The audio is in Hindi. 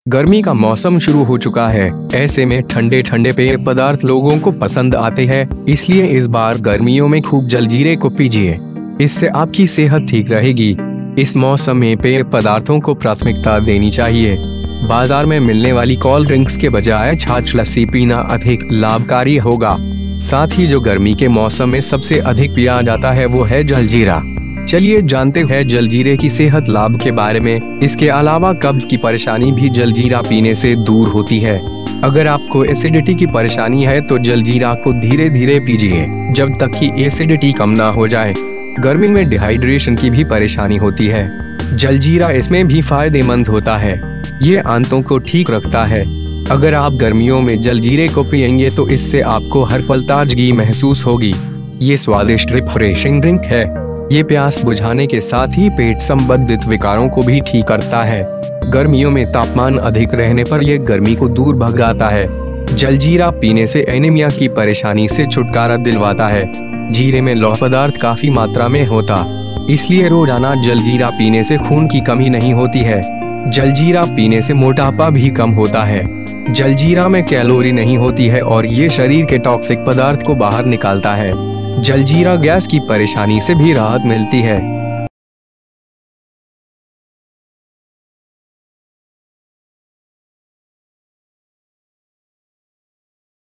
गर्मी का मौसम शुरू हो चुका है। ऐसे में ठंडे ठंडे पेय पदार्थ लोगों को पसंद आते हैं, इसलिए इस बार गर्मियों में खूब जलजीरे को पीजिए। इससे आपकी सेहत ठीक रहेगी। इस मौसम में पेय पदार्थों को प्राथमिकता देनी चाहिए। बाजार में मिलने वाली कोल्ड ड्रिंक्स के बजाय छाछ लस्सी पीना अधिक लाभकारी होगा। साथ ही जो गर्मी के मौसम में सबसे अधिक पिया जाता है वो है जलजीरा। चलिए जानते हैं जलजीरे की सेहत लाभ के बारे में। इसके अलावा कब्ज की परेशानी भी जलजीरा पीने से दूर होती है। अगर आपको एसिडिटी की परेशानी है तो जलजीरा को धीरे धीरे पीजिए जब तक कि एसिडिटी कम ना हो जाए। गर्मी में डिहाइड्रेशन की भी परेशानी होती है, जलजीरा इसमें भी फायदेमंद होता है। ये आंतों को ठीक रखता है। अगर आप गर्मियों में जलजीरे को पिएंगे तो इससे आपको हर पल ताजगी महसूस होगी। ये स्वादिष्ट रिफ्रेशिंग ड्रिंक है। ये प्यास बुझाने के साथ ही पेट संबंधित विकारों को भी ठीक करता है। गर्मियों में तापमान अधिक रहने पर यह गर्मी को दूर भगाता है। जलजीरा पीने से एनीमिया की परेशानी से छुटकारा दिलवाता है। जीरे में लौह पदार्थ काफी मात्रा में होता, इसलिए रोजाना जलजीरा पीने से खून की कमी नहीं होती है। जलजीरा पीने से मोटापा भी कम होता है। जलजीरा में कैलोरी नहीं होती है और ये शरीर के टॉक्सिक पदार्थ को बाहर निकालता है। जलजीरा गैस की परेशानी से भी राहत मिलती है।